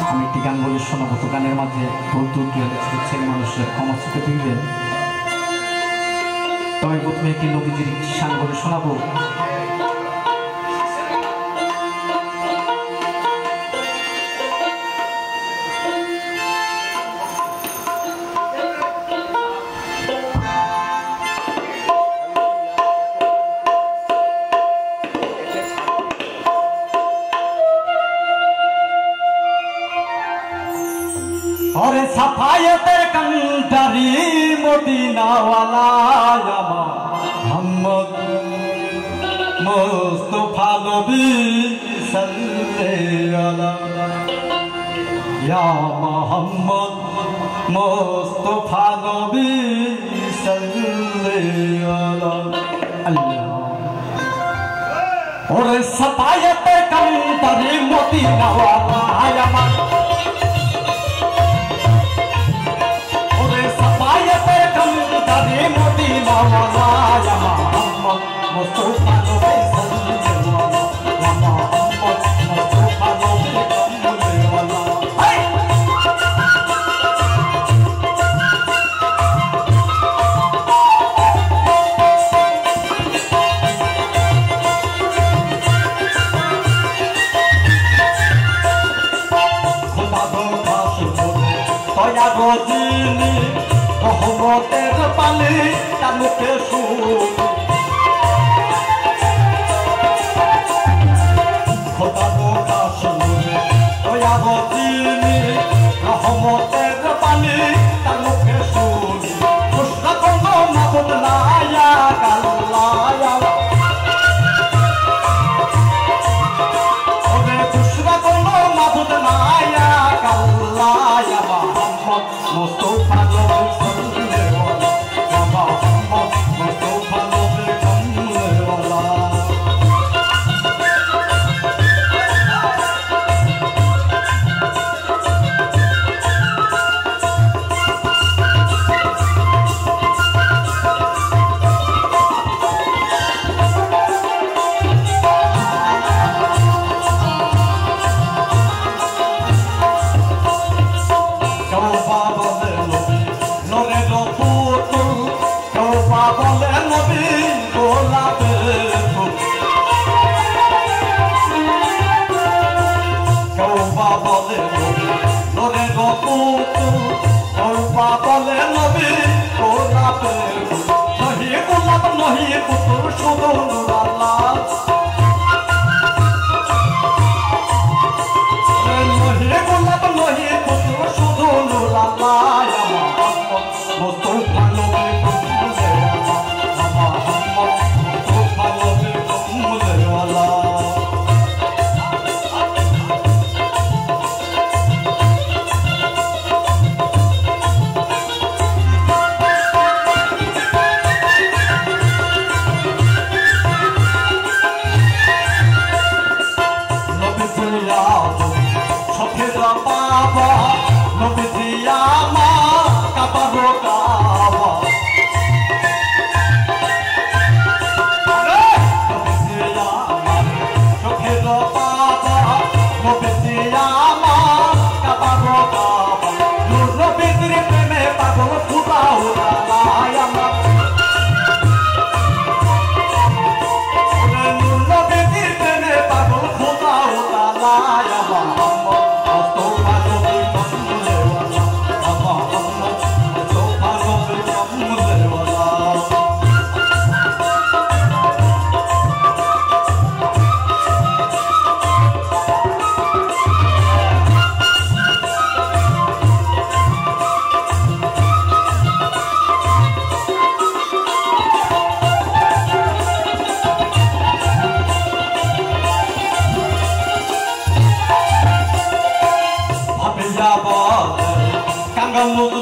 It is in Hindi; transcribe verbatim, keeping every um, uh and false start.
আমি একটি গান বলে শোনাবো। তো গানের মাঝে ভুল ত্রুটি ছেলে মানুষের ক্ষমা চেতে দিলেন। তবে প্রথমে একটি নবীজির শান বলে শোনাবো। और सफायते कंदरी मदीना वाला मोहम्मद मुस्तफा नबी सल्लल्लाहु या मोहम्मद मुस्तफा नबी सल्लल्लाहु और सफायते कंदरी मदीना वाला मदीना वाला या मोहम्मद मुस्तफा नबी सल्लल्लाहु या मोहम्मद मुस्तफा नबी सल्लल्लाहु खुदा दो खास बोले तया गोदीनी रहमतेर पानी तामुके सुनी खुदा दो खास बोले तया गोदीनी रहमतेर पानी तामुके सुनी खुशना कोनो माबुद नाया गल्लाया ओरे खुशना कोनो माबुद नाया गल्लाया मोहम्मद मुस्तफा नबी सल्लल्लाहु या मोहम्मद मुस्तफा नबी सल्लल्लाहु Kangal